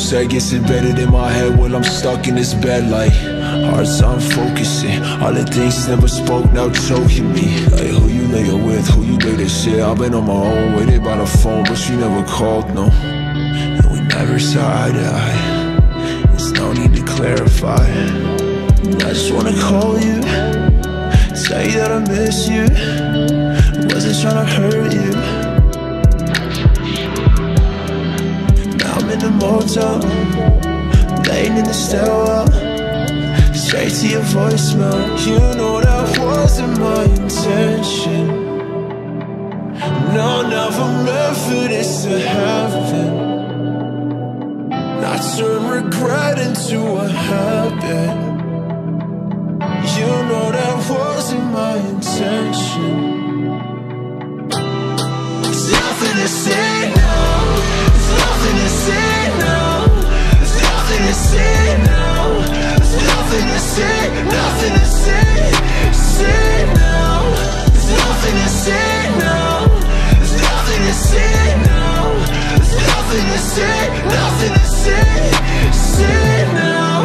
say gets embedded in my head while I'm stuck in this bed. Like, hard time focusing, all the things never spoke now choking me. Like, who you layin' with, who you date, shit. I've been on my own, waited by the phone, but you never called, no. And we never saw eye to eye, there's no need to clarify. I just wanna call you, tell you that I miss you, wasn't tryna hurt you. Now I'm in the motel, laying in the stairwell, straight to your voicemail. You know that wasn't my intention. No, never meant for this to happen. Not turn regret into a habit. You know that wasn't my intention. There's nothing to say now, there's nothing to say now, there's nothing to say now, there's nothing to say, nothing to say, say now. There's nothing to say now, there's nothing to say now, there's nothing to say, nothing to say, say now.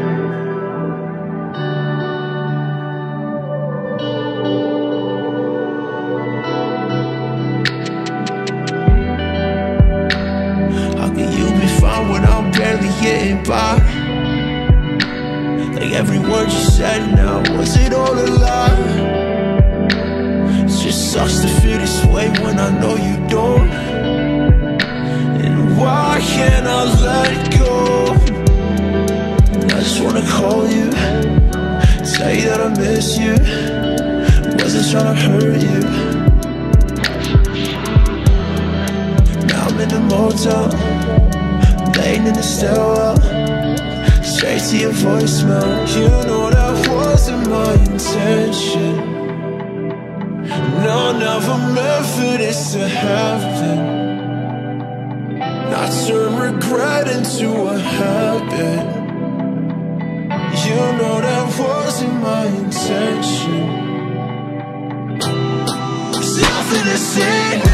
When I'm barely getting by, like every word you said now, was it all a lie? It just sucks to feel this way when I know you don't. And why can't I let go? I just wanna call you, tell you that I miss you, wasn't tryna hurt you. Now I'm in the motel, laying in the stairwell, straight to your voicemail. You know that wasn't my intention. No, never meant for this to happen. Not turn regret into a habit. You know that wasn't my intention. There's nothing to say.